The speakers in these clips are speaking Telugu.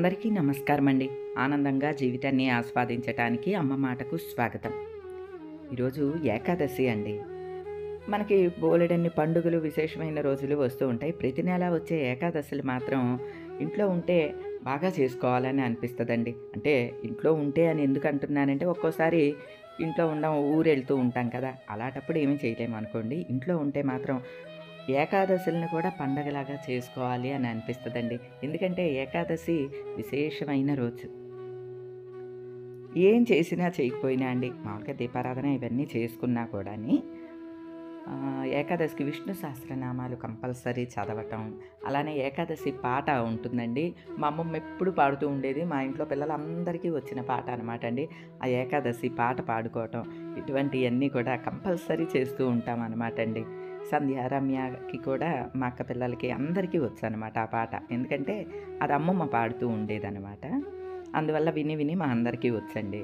అందరికీ నమస్కారం అండి. ఆనందంగా జీవితాన్ని ఆస్వాదించటానికి అమ్మ మాటకు స్వాగతం. ఈరోజు ఏకాదశి అండి. మనకి బోలెడన్ని పండుగలు, విశేషమైన రోజులు వస్తూ ఉంటాయి. ప్రతి నెల వచ్చే ఏకాదశులు మాత్రం ఇంట్లో ఉంటే బాగా చేసుకోవాలని అనిపిస్తదండి. అంటే ఇంట్లో ఉంటే అని ఎందుకు అంటున్నానంటే, ఒక్కోసారి ఇంట్లో ఉండం, ఊరెళ్తూ ఉంటాం కదా! అలాంటప్పుడు ఏమీ చేయలేమనుకోండి. ఇంట్లో ఉంటే మాత్రం ఏకాదశులను కూడా పండగలాగా చేసుకోవాలి అని అనిపిస్తదండి. ఎందుకంటే ఏకాదశి విశేషమైన రోజు. ఏం చేసినా చేయకపోయినా అండి, మామూలుగా దీపారాధన ఇవన్నీ చేసుకున్నా కూడాని ఏకాదశికి విష్ణు సహస్రనామాలు కంపల్సరీ చదవటం, అలానే ఏకాదశి పాట ఉంటుందండి. మా అమ్మమ్మ ఎప్పుడు పాడుతూ ఉండేది. మా ఇంట్లో పిల్లలందరికీ వచ్చిన పాట అనమాట అండి. ఆ ఏకాదశి పాట పాడుకోవటం, ఇటువంటియన్నీ కూడా కంపల్సరీ చేస్తూ ఉంటామనమాట అండి. సంధ్య, రమ్యకి కూడా మా అక్క పిల్లలకి అందరికీ వచ్చనమాట ఆ పాట. ఎందుకంటే అది అమ్మమ్మ పాడుతూ ఉండేదనమాట. అందువల్ల విని విని మా అందరికీ వచ్చండి.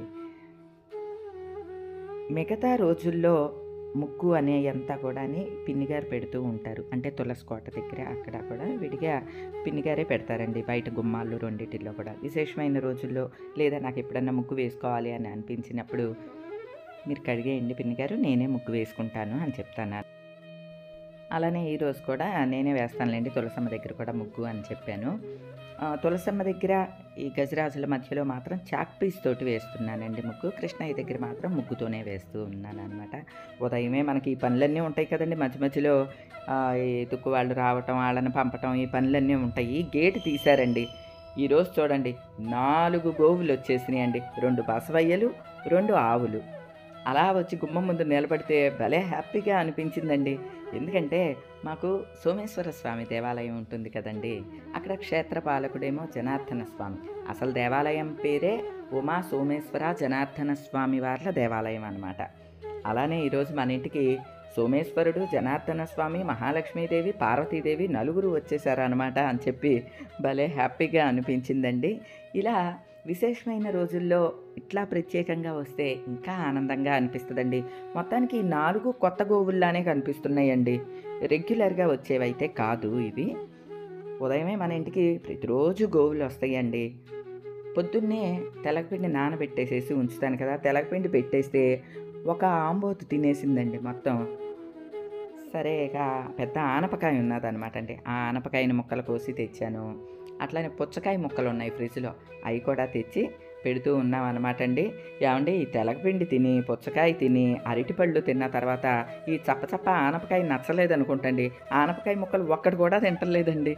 మిగతా రోజుల్లో ముగ్గు అనేయంతా కూడాని పిన్నిగారు పెడుతూ ఉంటారు. అంటే తులసి కోట దగ్గర అక్కడ కూడా విడిగా పిన్నిగారే పెడతారండి. బయట గుమ్మాల్లో రెండిటిల్లో కూడా. విశేషమైన రోజుల్లో లేదా నాకెప్పుడన్నా ముగ్గు వేసుకోవాలి అని అనిపించినప్పుడు, "మీరు కడిగేయండి పిన్నిగారు, నేనే ముగ్గు వేసుకుంటాను" అని చెప్తాను. అలానే ఈరోజు కూడా నేనే వేస్తానులెండి తులసమ్మ దగ్గర కూడా ముగ్గు అని చెప్పాను. తులసమ్మ దగ్గర ఈ గజరాజుల మధ్యలో మాత్రం చాక్ పీస్ తోటి వేస్తున్నానండి ముగ్గు. కృష్ణయ్య దగ్గర మాత్రం ముగ్గుతోనే వేస్తూ ఉన్నాననమాట. ఉదయమే మనకి ఈ పనులన్నీ ఉంటాయి కదండీ! మధ్య మధ్యలో ఈ తుక్కు వాళ్ళు రావటం, ఆళ్ళని పంపటం ఈ పనులన్నీ ఉంటాయి. గేటు తీశారండి. ఈరోజు చూడండి 4 గోవులొచ్చేసినాయండి. 2 బసవయ్యలు, 2 ఆవులు. అలా వచ్చి గుమ్మం ముందు నిలబడితే భలే హ్యాపీగా అనిపించిందండి. ఎందుకంటే మాకు సోమేశ్వర స్వామి దేవాలయం ఉంటుంది కదండీ! అక్కడ క్షేత్రపాలకుడేమో జనార్దన స్వామి. అసలు దేవాలయం పేరే ఉమా సోమేశ్వర జనార్దన స్వామి వార్ల దేవాలయం అనమాట. అలానే ఈరోజు మన ఇంటికి సోమేశ్వరుడు, జనార్దన స్వామి, మహాలక్ష్మీదేవి, పార్వతీదేవి నలుగురు వచ్చేసారనమాట అని చెప్పి భలే హ్యాపీగా అనిపించిందండి. ఇలా విశేషమైన రోజుల్లో ఇట్లా ప్రత్యేకంగా వస్తే ఇంకా ఆనందంగా అనిపిస్తదండి. మొత్తానికి ఈ 4 కొత్త గోవుల్లానే కనిపిస్తున్నాయండి. రెగ్యులర్‌గా వచ్చేవైతే కాదు ఇవి. ఉదయమే మన ఇంటికి ప్రతిరోజు గోవులొస్తాయండి. పొద్దున్నే తెలగపిండి నానబెట్టేసేసి ఉంచుతాను కదా! తెలగపిండి పెట్టేస్తే ఒక ఆంబోతు తినేసిందండి మొత్తం. సరే ఇక పెద్ద ఆనపకాయ ఉన్నదనమాట అండి. ఆ ఆనపకాయని ముక్కలు కోసి తెచ్చాను. అట్లనే పుచ్చకాయ ముక్కలున్నాయి ఫ్రిడ్జ్‌లో. అయి కూడా తెచ్చి పెడుతూ ఉన్నామనమాట అండి. ఏవండీ ఈ తెలగపిండి తిని, పుచ్చకాయ తిని, అరటిపళ్ళు తిన్న తర్వాత ఈ చప్పచప్ప ఆనపకాయ నచ్చలేదనుకుంటండి. ఆనపకాయ ముక్కలు ఒక్కటి కూడా తింటలేదండి.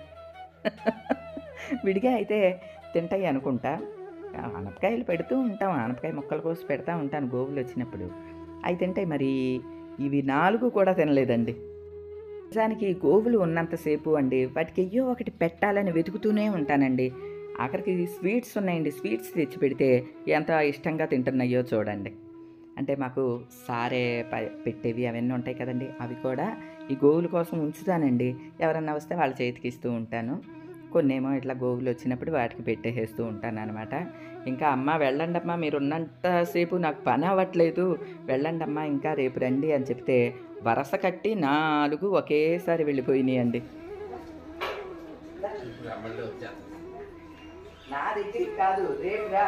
విడిగా అయితే తింటాయి అనుకుంటా. ఆనపకాయలు పెడుతూ ఉంటాం. ఆనపకాయ ముక్కలు కోసి పెడతా ఉంటాను గోవులొచ్చినప్పుడు. అయి తింటాయి. మరి ఇవి 4 కూడా తినలేదండి. నిజానికి గోవులు ఉన్నంత సేపు అండి వాటికి ఎయ్యో ఒకటి పెట్టాలని వెతుకుతూనే ఉంటానండి. ఆఖరికి స్వీట్స్ ఉన్నాయండి. స్వీట్స్ తెచ్చి పెడితే ఎంత ఇష్టంగా తింటున్నాయో చూడండి. అంటే మాకు సారే పెట్టేవి అవన్నీ ఉంటాయి కదండీ! అవి కూడా ఈ గోవుల కోసం ఉంచుతానండి. ఎవరన్నా వస్తే వాళ్ళ చేతికి ఇస్తూ ఉంటాను. కొన్నేమో ఇట్లా గోవులొచ్చినప్పుడు వాటికి పెట్టేసేస్తూ ఉంటాననమాట. ఇంకా "అమ్మ వెళ్ళండమ్మా మీరున్నంత సేపు నాకు పని అవ్వట్లేదు. వెళ్ళండమ్మా ఇంకా రేపు రండి" అని చెప్తే వరస కట్టి 4 ఒకేసారి వెళ్ళిపోయినియండి. నా దగ్గరికి కాదు రేపు రా.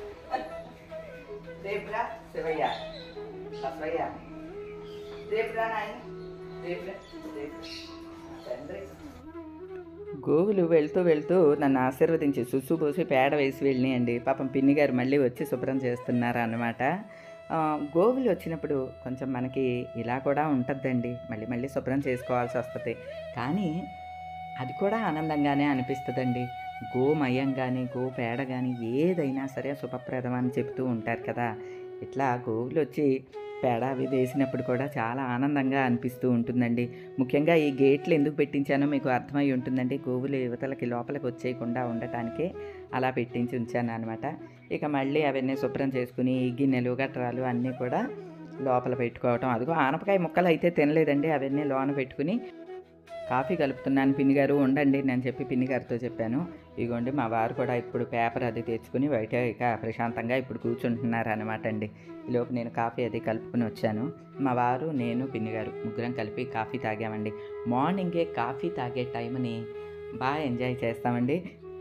రేపు రా శివయ్య, బసవయ్య. రేపు రా నాయన. రేపు రా. రేపు తండ్రి. గోవులు వెళ్తూ వెళ్తూ నన్ను ఆశీర్వదించి సుస్సు పోసి పేడ వేసి వెళ్ళినాయండి. పాపం పిన్ని గారు మళ్ళీ వచ్చి శుభ్రం చేస్తున్నారనమాట. గోవులు వచ్చినప్పుడు కొంచెం మనకి ఇలా కూడా ఉంటద్దండి. మళ్ళీ మళ్ళీ శుభ్రం చేసుకోవాల్సొస్తది. కానీ అది కూడా ఆనందంగానే అనిపిస్తదండి. గోమయం గాని, గోపేడ గాని ఏదైనా సరే శుభప్రదం అని చెప్తూ ఉంటారు కదా! ఇట్లా గోవులొచ్చి పేడ అవి వేసినప్పుడు కూడా చాలా ఆనందంగా అనిపిస్తూ ఉంటుందండి. ముఖ్యంగా ఈ గేట్లు ఎందుకు పెట్టించానో మీకు అర్థమై ఉంటుందండి. గోవులు యువతలకి లోపలికి వచ్చేయకుండా ఉండటానికే అలా పెట్టించి ఉంచాననమాట. ఇక మళ్ళీ అవన్నీ శుభ్రం చేసుకుని ఈ గిన్నెలు, గట్రాలు అన్నీ కూడా లోపల పెట్టుకోవటం. అదిగో ఆనపకాయ ముక్కలయితే తినలేదండి. అవన్నీ లోన పెట్టుకుని కాఫీ కలుపుతున్నాను పిన్నిగారు ఉండండి అని చెప్పి పిన్నిగారితో చెప్పాను. ఇగోండి మా వారు కూడా ఇప్పుడు పేపర్ అది తెచ్చుకుని బయట ఇక ప్రశాంతంగా ఇప్పుడు కూర్చుంటున్నారనమాట అండి. ఈలోపు నేను కాఫీ అది కలుపుకొని వచ్చాను. మా వారు, నేను, పిన్నిగారు ముగ్గురం కలిపి కాఫీ తాగామండి. మార్నింగే కాఫీ తాగే టైంని బాగా ఎంజాయ్ చేస్తామండి.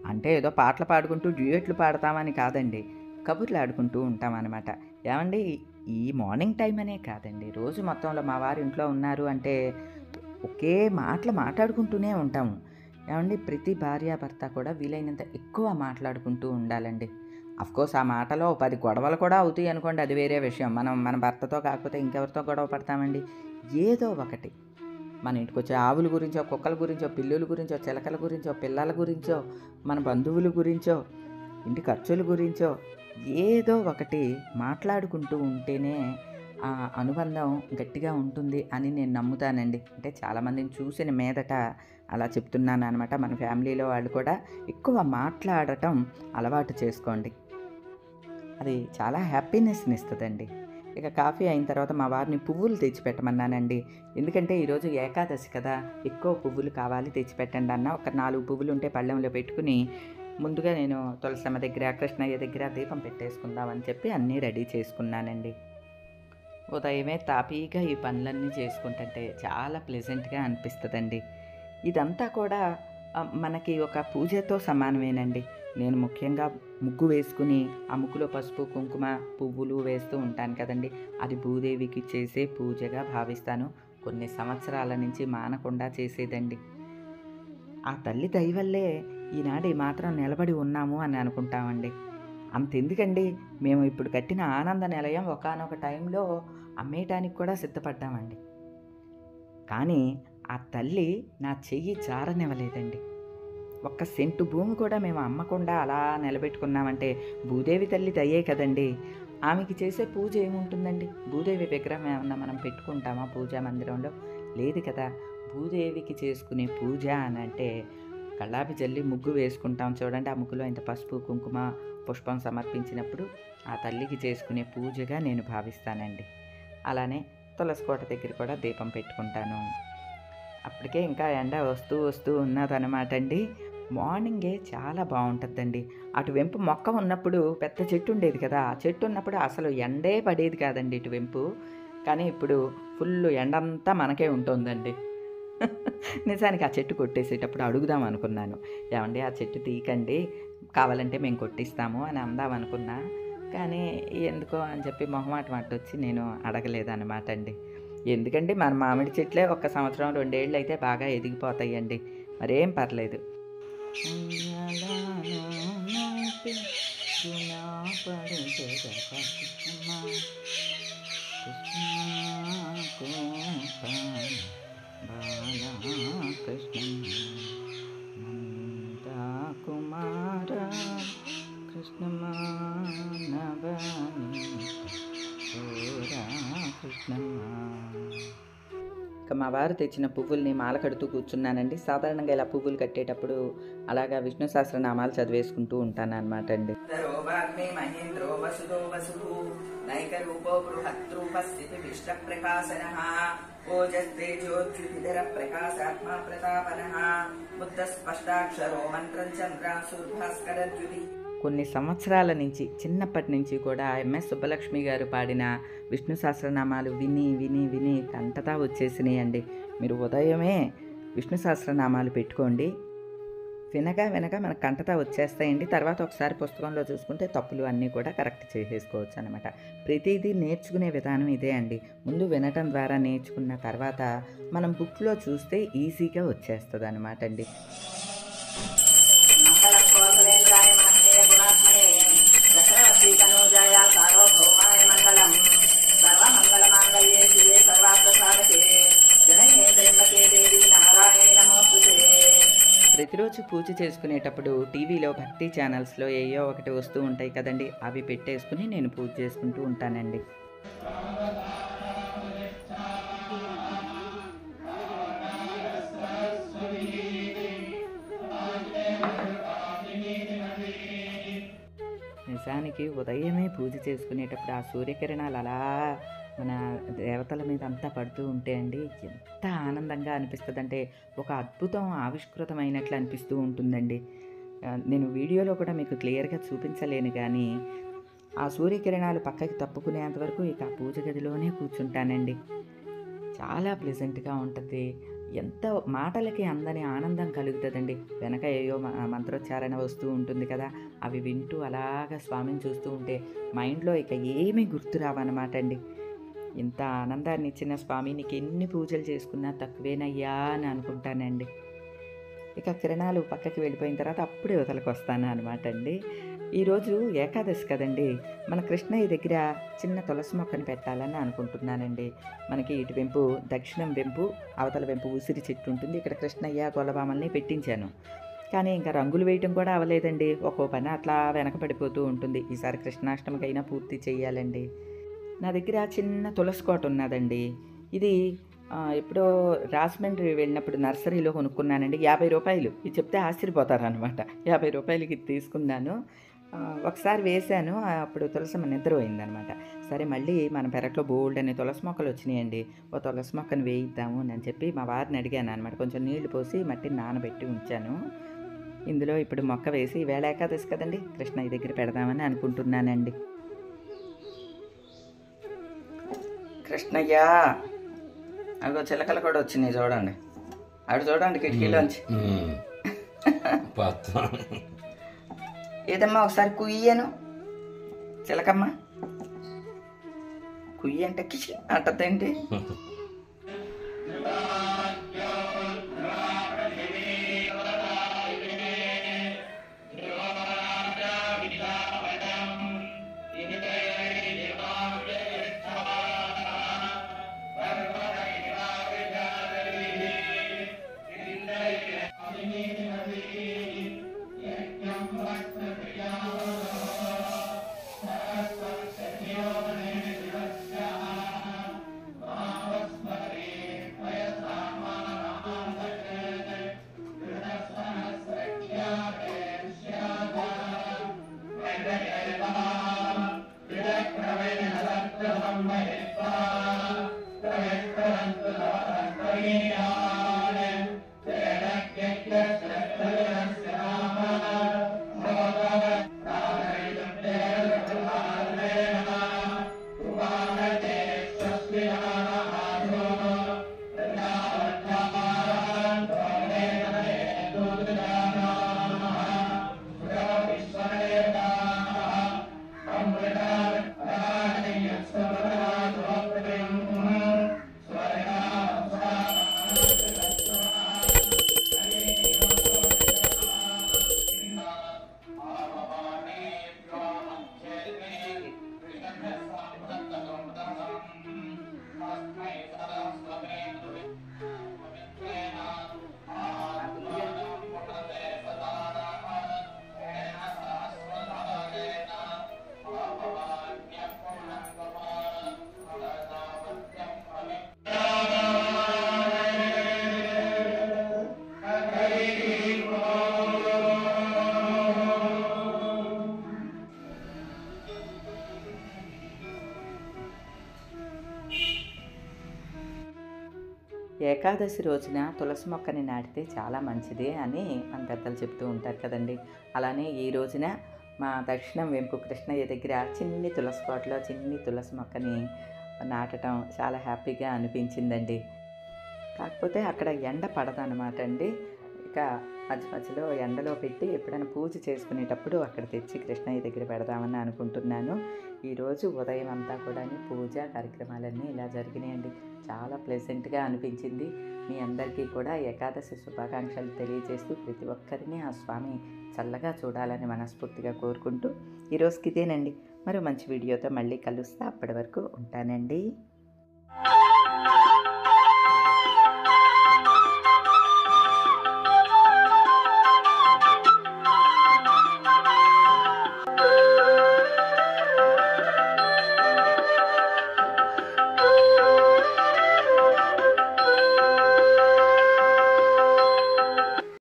అంటే ఏదో పాటలు పాడుకుంటూ డ్యూయెట్లు పాడతామని కాదండి. కబుర్లు ఆడుకుంటూ ఉంటామనమాట. ఏవండీ ఈ మార్నింగ్ టైం అనే కాదండి. రోజు మొత్తంలో మా వారు ఇంట్లో ఉన్నారు అంటే ఒకే మాటలు మాట్లాడుకుంటూనే ఉంటాము. ఏవండీ ప్రతి భార్యాభర్త కూడా వీలైనంత ఎక్కువ మాట్లాడుకుంటూ ఉండాలండి. అఫ్‌కోర్స్ ఆ మాటలో 10 గొడవలు కూడా అవుతాయి అనుకోండి, అది వేరే విషయం. మనం మన భర్తతో కాకపోతే ఇంకెవరితో గొడవ పడతామండి? ఏదో ఒకటి మన ఇంటికొచ్చే ఆవుల గురించో, కుక్కల గురించో, పిల్లుల గురించో, చిలకల గురించో, పిల్లల గురించో, మన బంధువుల గురించో, ఇంటి ఖర్చుల గురించో ఏదో ఒకటి మాట్లాడుకుంటూ ఉంటేనే ఆ అనుబంధం గట్టిగా ఉంటుంది అని నేను నమ్ముతానండి. అంటే చాలామందిని చూసిన మీదట అలా చెప్తున్నాననమాట. మన ఫ్యామిలీలో వాళ్ళు కూడా ఎక్కువ మాట్లాడటం అలవాటు చేసుకోండి. అది చాలా హ్యాపీనెస్‌నిస్తదండి. ఇక కాఫీ అయిన తర్వాత మా వారిని పువ్వులు తెచ్చిపెట్టమన్నానండి. ఎందుకంటే ఈరోజు ఏకాదశి కదా! ఎక్కువ పువ్వులు కావాలి తెచ్చిపెట్టండి అన్న. ఒక 4 పువ్వులుంటే పళ్ళెంలో పెట్టుకుని, ముందుగా నేను తులసమ్మ దగ్గర, కృష్ణయ్య దగ్గర దీపం పెట్టేసుకుందామని చెప్పి అన్నీ రెడీ చేసుకున్నానండి. ఉదయమే తాపీగా ఈ పనులన్నీ చేసుకుంటుంటే చాలా ప్లెజెంట్‌గా అనిపిస్తదండి. ఇదంతా కూడా మనకి ఒక పూజతో సమానమేనండి. నేను ముఖ్యంగా ముగ్గు వేసుకుని, ఆ ముగ్గులో పసుపు, కుంకుమ, పువ్వులు వేస్తూ ఉంటాను కదండీ! అది భూదేవికి చేసే పూజగా భావిస్తాను. కొన్ని సంవత్సరాల నుంచి మానకుండా చేసేదండి. ఆ తల్లి దయ వల్లే ఈనాడు ఈ మాత్రం నిలబడి ఉన్నాము అని అనుకుంటామండి. అంతెందుకండి, మేము ఇప్పుడు కట్టిన ఆనంద నిలయం ఒకానొక టైంలో అమ్మేయటానికి కూడా సిద్ధపడ్డామండి. కానీ ఆ తల్లి నా చెయ్యి జారనివ్వలేదండి. ఒక్క సెంటు భూమి కూడా మేము అమ్మకుండా అలా నిలబెట్టుకున్నామంటే భూదేవి తల్లి దయే కదండీ! ఆమెకి చేసే పూజ ఏముంటుందండి? భూదేవి విగ్రహం ఏమన్నా మనం పెట్టుకుంటామా పూజా మందిరంలో? లేదు కదా! భూదేవికి చేసుకునే పూజ అనంటే కల్లాపి జల్లి ముగ్గు వేసుకుంటాం చూడండి. ఆ ముగ్గులో ఇంత పసుపు, కుంకుమ, పుష్పం సమర్పించినప్పుడు ఆ తల్లికి చేసుకునే పూజగా నేను భావిస్తానండి. అలానే తులసి కోట దగ్గర కూడా దీపం పెట్టుకుంటాను. అప్పటికే ఇంకా ఎండ వస్తూ వస్తూ ఉన్నదనమాట అండి. మార్నింగే చాలా బావుంటద్దండి. అటువైపు మొక్క ఉన్నప్పుడు పెద్ద చెట్టు ఉండేది కదా! ఆ చెట్టు ఉన్నప్పుడు అసలు ఎండే పడేది కాదండి ఇటువైపు. కానీ ఇప్పుడు ఫుల్లు ఎండంతా మనకే ఉంటుందండి. నిజానికి ఆ చెట్టు కొట్టేసేటప్పుడు అడుగుదాం అనుకున్నాను. ఏవండీ ఆ చెట్టు తీయకండి, కావాలంటే మేము కొట్టిస్తాము అని అందాం అనుకున్నా. కానీ ఎందుకో అని చెప్పి మొహమాటం అడ్డొచ్చి నేను అడగలేదనమాట అండి. ఎందుకండి మన మామిడి చెట్లే ఒక సంవత్సరం, 2 ఏళ్లయితే బాగా ఎదిగిపోతాయండి. మరేం పర్లేదు. కుమార కృష్ణమా నవని కృష్ణమా. ఇక మా వారు తెచ్చిన పువ్వుల్ని మాల కడుతూ కూర్చున్నానండి. సాధారణంగా ఇలా పువ్వులు కట్టేటప్పుడు అలాగా విష్ణు సహస్రనామాలు చదివేసుకుంటూ ఉంటానన్నమాట అండి. కొన్ని సంవత్సరాల నుంచి, చిన్నప్పటి నుంచి కూడా ఎంఎస్ సుబ్బలక్ష్మి గారు పాడిన విష్ణు సహస్రనామాలు విని విని విని కంటతా వచ్చేసినాయండి. మీరు ఉదయమే విష్ణు సహస్రనామాలు పెట్టుకోండి. వినగా వినగా మనకు కంటతా వచ్చేస్తాయండి. తర్వాత ఒకసారి పుస్తకంలో చూసుకుంటే తప్పులు అన్నీ కూడా కరెక్ట్ చేసేసుకోవచ్చు అనమాట. ప్రతిదీ నేర్చుకునే విధానం ఇదే అండి. ముందు వినటం ద్వారా నేర్చుకున్న తర్వాత మనం బుక్లో చూస్తే ఈజీగా వచ్చేస్తుంది అనమాట అండి. ప్రతిరోజు పూజ చేసుకునేటప్పుడు టీవీలో భక్తి ఛానల్స్లో ఏయో ఒకటి వస్తూ ఉంటాయి కదండి, అవి పెట్టేసుకుని నేను పూజ చేసుకుంటూ ఉంటానండి. నిజానికి ఉదయమే పూజ చేసుకునేటప్పుడు ఆ సూర్యకిరణాలు అలా మన దేవతల మీద అంతా పడుతూ ఉంటే అండి ఎంత ఆనందంగా అనిపిస్తుందంటే ఒక అద్భుతం ఆవిష్కృతమైనట్లు అనిపిస్తూ ఉంటుందండి. నేను వీడియోలో కూడా మీకు క్లియర్గా చూపించలేను కానీ ఆ సూర్యకిరణాలు పక్కకి తప్పుకునేంత వరకు ఇక ఆ పూజ గదిలోనే కూర్చుంటానండి. చాలా ప్లెజెంట్గా ఉంటుంది. ఎంత మాటలకి అందని ఆనందం కలుగుతుందండి. వెనక ఏయో మంత్రోచ్చారణ వస్తూ ఉంటుంది కదా, అవి వింటూ అలాగా స్వామిని చూస్తూ ఉంటే మైండ్లో ఇక ఏమీ గుర్తు రావన్నమాట అండి. ఇంత ఆనందాన్ని ఇచ్చిన స్వామి నీకు ఎన్ని పూజలు చేసుకున్నా తక్కువేనయ్యా అని అనుకుంటానండి. ఇక కిరణాలు పక్కకి వెళ్ళిపోయిన తర్వాత అప్పుడే వదలకు వస్తాను అనమాట అండి. ఈరోజు ఏకాదశి కదండి, మన కృష్ణయ్య దగ్గర చిన్న తులసి మొక్కని పెట్టాలని అనుకుంటున్నానండి. మనకి ఇటు వెంపు దక్షిణం వెంపు, అవతల వెంపు ఉసిరి చెట్టు ఉంటుంది. ఇక్కడ కృష్ణయ్య గొల్లబామల్ని పెట్టించాను. కానీ ఇంకా రంగులు వేయటం కూడా అవ్వలేదండి. ఒక్కో పని అట్లా వెనకపడిపోతూ ఉంటుంది. ఈసారి కృష్ణాష్టమికైనా పూర్తి చేయాలండి. నా దగ్గర చిన్న తులసి కోట ఉన్నదండి. ఇది ఎప్పుడో రాజమండ్రి వెళ్ళినప్పుడు నర్సరీలో కొనుక్కున్నానండి. 50 రూపాయలు. ఇది చెప్తే ఆశ్చర్యపోతారనమాట. 50 రూపాయలకి ఇది తీసుకున్నాను. ఒకసారి వేశాను, అప్పుడు తులసమ్మ నిద్రపోయిందనమాట. సరే మళ్ళీ మన పెరట్లో బోల్డ్ అనే తులసి మొక్కలు వచ్చినాయండి. ఓ తులసి మొక్కను వేయిద్దాము అని చెప్పి మా వారిని అడిగాను అనమాట. కొంచెం నీళ్లు పోసి మట్టిని నానబెట్టి ఉంచాను. ఇందులో ఇప్పుడు మొక్క వేసి ఈవేళ ఏకాదశి కదండి, కృష్ణయ్య దగ్గర పెడదామని అనుకుంటున్నానండి. కృష్ణయ్య, అగో చిలకలు కూడా వచ్చినాయి చూడండి. అవి చూడండి కిటికీలోంచి. ఏదమ్మా ఒకసారి కుయ్యను, చిలకమ్మ కుయ్యి అంటే కిచి అంటదేంటి? ఏకాదశి రోజున తులసి మొక్కని నాటితే చాలా మంచిది అని మన పెద్దలు చెప్తూ ఉంటారు కదండి. అలానే ఈ రోజున మా దక్షిణం వెంపు కృష్ణయ్య దగ్గర చిన్ని తులసి కోటలో చిన్ని తులసి మొక్కని నాటడం చాలా హ్యాపీగా అనిపించిందండి. కాకపోతే అక్కడ ఎండ పడదనమాట అండి. ఇక మధ్య మధ్యలో ఎండలో పెట్టి ఎప్పుడైనా పూజ చేసుకునేటప్పుడు అక్కడ తెచ్చి కృష్ణయ్య దగ్గర పెడదామని అనుకుంటున్నాను. ఈరోజు ఉదయం అంతా కూడా పూజ కార్యక్రమాలన్నీ ఇలా జరిగినాయండి. చాలా ప్లెజెంట్గా అనిపించింది. మీ అందరికీ కూడా ఏకాదశి శుభాకాంక్షలు తెలియజేస్తూ ప్రతి ఒక్కరిని ఆ స్వామి చల్లగా చూడాలని మనస్ఫూర్తిగా కోరుకుంటూ ఈరోజుకి ఇదేనండి. మరో మంచి వీడియోతో మళ్ళీ కలుస్తా. అప్పటి వరకు ఉంటానండి.